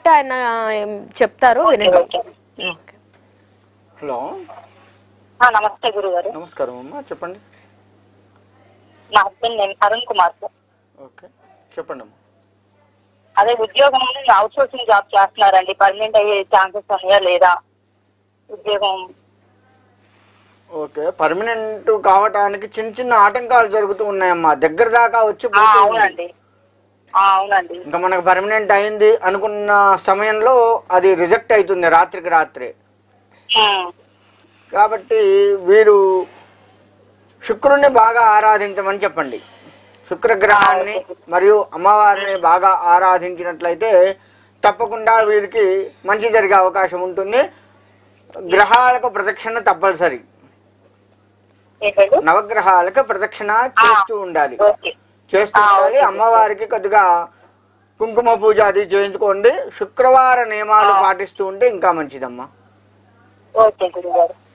కాబట్టి ఆయన చెప్తారు, వినండి. హలో, నమస్తే గురుగారు. నమస్కారం అమ్మా, చెప్పండి. నా హస్బెండ్ నేను అరుణ్ కుమార్ సార్. ఓకే, చెప్పండి అమ్మా. అదే ఉద్యోగం అవుట్ సోర్సింగ్ జాబ్ చేస్తున్నారండి, పర్మనెంట్ అయ్యే ఛాన్సెస్ ఉన్నాయా లేదా ఉద్యోగం? ఓకే, పర్మనెంట్ కావటానికి చిన్న చిన్న ఆటంకాలు జరుగుతూ ఉన్నాయమ్మా, దగ్గర దాకా వచ్చి. అవునండి, అవునండి. ఇంకా మనకు పర్మనెంట్ అయింది అనుకున్న సమయంలో అది రిజెక్ట్ అవుతుంది రాత్రికి రాత్రి. కాబట్టి వీరు శుక్రుడిని బాగా ఆరాధించమని చెప్పండి. శుక్రగ్రహాన్ని మరియు అమ్మవారిని బాగా ఆరాధించినట్లయితే తప్పకుండా వీరికి మంచి జరిగే అవకాశం ఉంటుంది. గ్రహాలకు ప్రదక్షిణ తప్పనిసరి, నవగ్రహాలకు ప్రదక్షిణ చేస్తూ ఉండాలి. అమ్మవారికి కొద్దిగా కుంకుమ పూజ అది చేయించుకోండి. శుక్రవార నియమాలు పాటిస్తూ ఉంటే ఇంకా మంచిదమ్మా. ఓకే గురుగారు.